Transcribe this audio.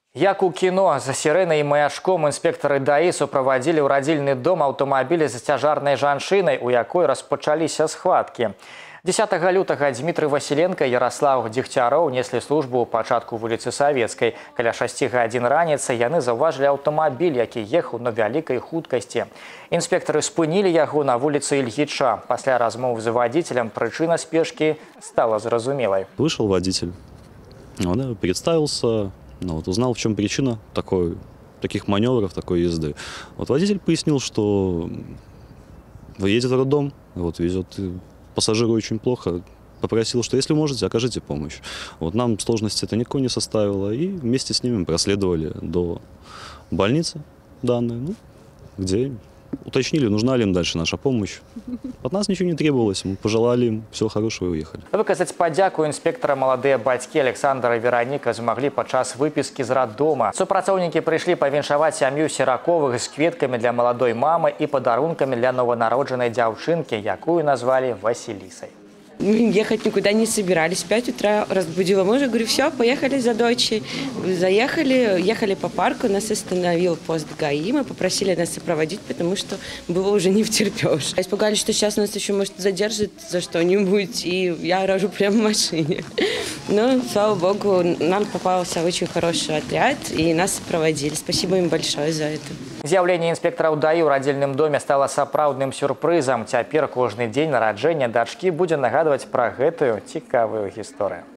Як у кіно за сірэнай і маячком інспектары ДАІ суправадзілі ў радзільны дом аўтамабіля з цяжарнай жанчынай, у якой распачаліся схваткі. 10 лютага Дмітрый Васіленко і Ярослав Дегтяров неслі службу ў пачатку вуліцы Савецкай. Каля 6 гадзін раніцы яны заўважылі аўтамабіль, які ехаў на вялікай хуткасці. Інспектары спынілі яго на вуліцы Ільіча. Пасля размоў з вадзіцелем прычына спешкі стала зразумелай. Вышел водитель, он представился, узнал, в чем причина таких маневров, такой езды. Водитель пояснил, что едет в роддом, везет пассажиру очень плохо. Попросил, что если можете, окажите помощь. Нам сложности это никакой не составило, и вместе с ними проследовали до больницы данной, где уточнили, нужна ли им дальше наша помощь. От нас ничего не требовалось, мы пожелали им всего хорошего и уехали. Выказаць падзяку інспектара маладыя бацькі Александра і Вераніка змаглі падчас выпіскі з роддома. Супрацоўнікі прыйшлі павіншаваць сям'ю Сераковых з кветкамі для маладой мамы і падарункамі для нованароджанай дзяўчынкі, якую назвалі Василисой. Ехать никуда не собирались. В 5 утра разбудила мужа, говорю, все, поехали за дочей. Ехали по парку, нас остановил пост ГАИ, мы попросили нас сопроводить, потому что было уже не втерпешь. Испугались, что сейчас нас еще, может, задержат за что-нибудь, и я рожу прямо в машине. Но, слава богу, нам попался очень хороший отряд, и нас сопроводили. Спасибо им большое за это. З'яўленне інспектараў ДАІ ў радзільным доме стала сапраўдным сюрпрызам. Цяпер кожны дзень нараджэння дачкі будзе нагадваць пра гэтую цікавую гісторыю.